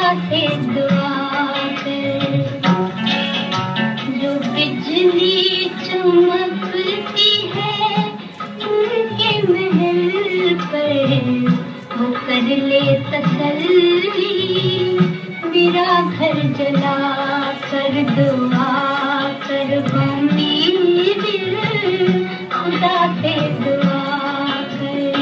से दुआ कर, जो बिजली चमकती है उनके महल पर, वो कर ले तसल्ली। मेरा घर जला कर दुआ कर, गमी दिल खुदा से दुआ कर।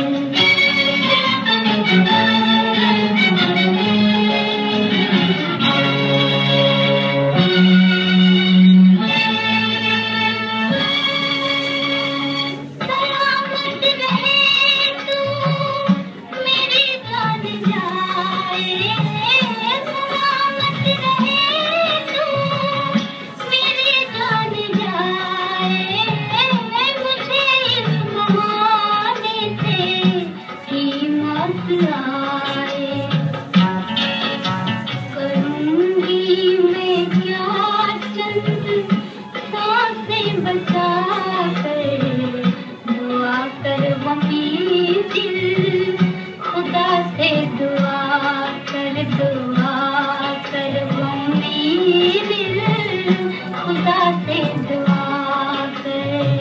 करूंगी मैं क्या चंद सांसें बचा कर, दुआ कर वही दिल खुदा से दुआ कर, दुआ कर वही दिल खुदा से दुआ कर।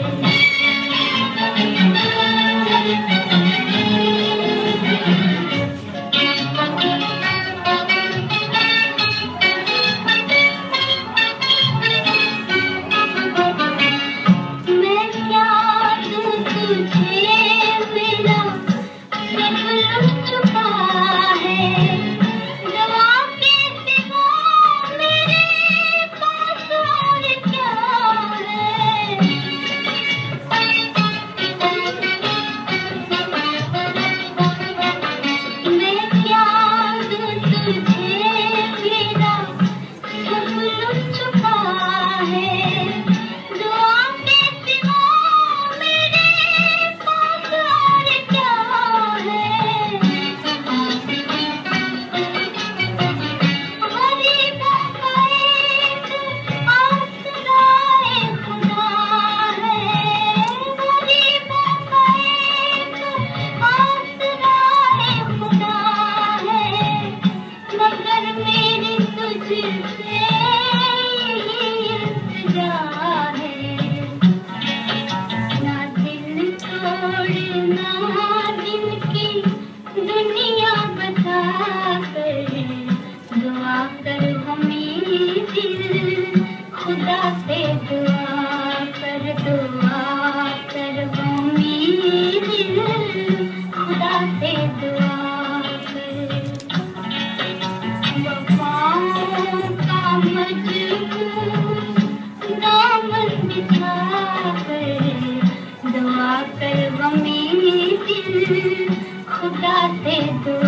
खुदा से दुआ कर, दुआ कर वही दिल खुदा से दुआ कर। वफाओं का मजबूर दामन बिछा कर, दुआ कर वही दिल खुदा से दुआ